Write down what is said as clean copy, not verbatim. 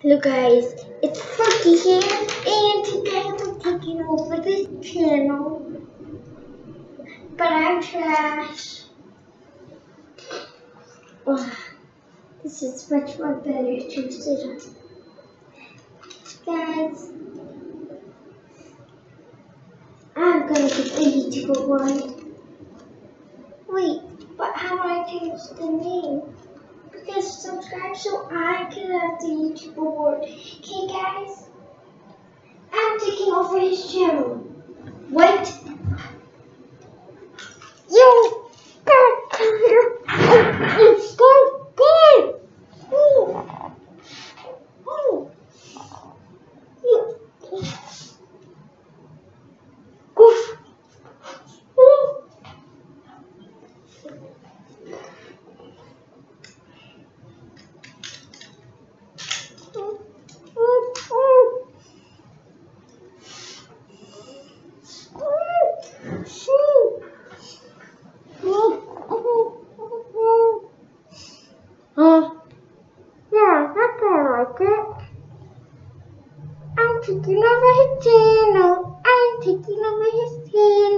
Hello guys, it's Funky here, and today I'm taking over this channel. But I'm trash. Oh, this is much more better to sit on. Guys, I'm gonna get the YouTube award. Wait, but how do I change the name? Because subscribe so I can have the YouTube award. Okay guys, I'm taking over his channel. Wait. You got to it's so good. Yeah, I kinda like it. I'm taking over his channel. I'm taking over his channel.